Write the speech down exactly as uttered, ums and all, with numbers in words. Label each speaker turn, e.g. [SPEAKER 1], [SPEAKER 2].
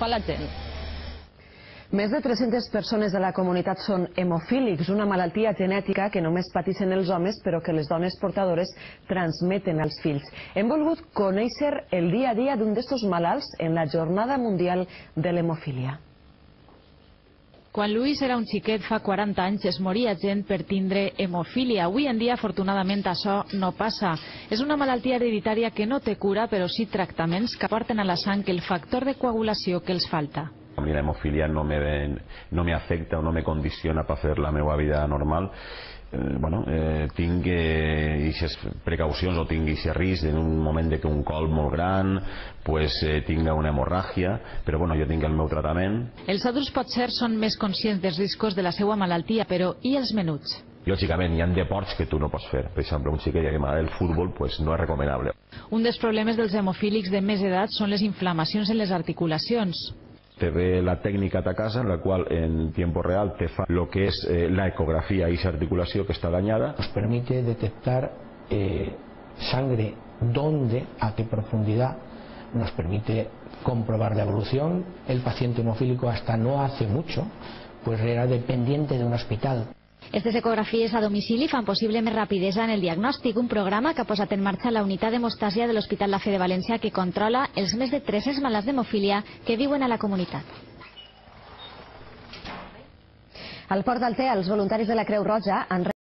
[SPEAKER 1] fa la gent.
[SPEAKER 2] Més de tres-centes persones de la comunitat són hemofílics, una malaltia genètica que només pateixen els homes però que les dones portadores transmeten als fills. Hem volgut conèixer el dia a dia d'un d'estos malalts en la Jornada Mundial de l'Hemofília.
[SPEAKER 3] Quan Luis era un xiquet fa quaranta anys es moria gent per tindre hemofília. Avui en dia, afortunadament, això no passa. És una malaltia hereditària que no té cura, però sí tractaments que aporten a la sang el factor de coagulació que els falta.
[SPEAKER 4] A mi la hemofilia no me, no me afecta o no me condiciona per fer la meva vida normal. Eh, bueno, eh, tinc aquestes eh, precaucions o tinc aquest risc en un moment de que un col molt gran pues, eh, tinga una hemorràgia, però bueno, jo tinc el meu tractament.
[SPEAKER 3] Els adults potser són més conscients dels riscos de la seva malaltia, però i els menuts?
[SPEAKER 4] Lògicament, hi ha deports que tu no pots fer. Per exemple, un xiquet que m'agrada el futbol pues, no és recomanable.
[SPEAKER 3] Un dels problemes dels hemofílics de més edat són les inflamacions en les articulacions.
[SPEAKER 4] Te ve la técnica a casa en la cual en tiempo real te fa lo que es eh, la ecografía y esa articulación que está dañada.
[SPEAKER 5] Nos permite detectar eh, sangre, dónde, a qué profundidad, nos permite comprobar la evolución. El paciente hemofílico hasta no hace mucho pues era dependiente de un hospital.
[SPEAKER 6] Aquestes ecografies a domicili fan possible més rapidesa en el diagnòstic, un programa que ha posat en marxa la unitat d'hemostàsia de l'Hospital La Fe de València que controla els més de tres-cents malalts d'hemofília que viuen a la comunitat.
[SPEAKER 2] Al Port d'Alter, els voluntaris de la Creu Roja han